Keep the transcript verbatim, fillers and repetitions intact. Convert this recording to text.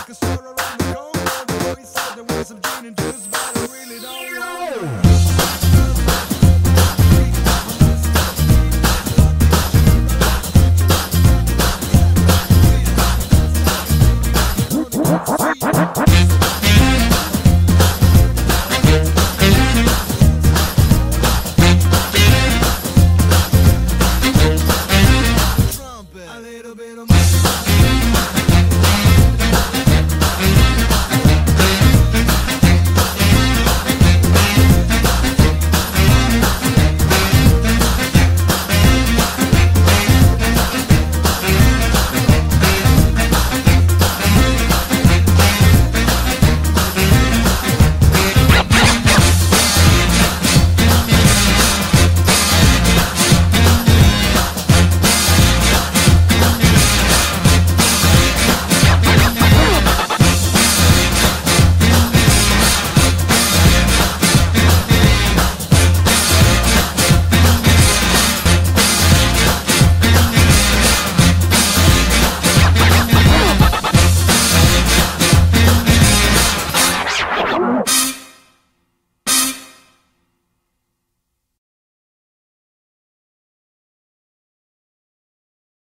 liquor store around the corner. The boy said there was some gin and juice, but I really don't know. What?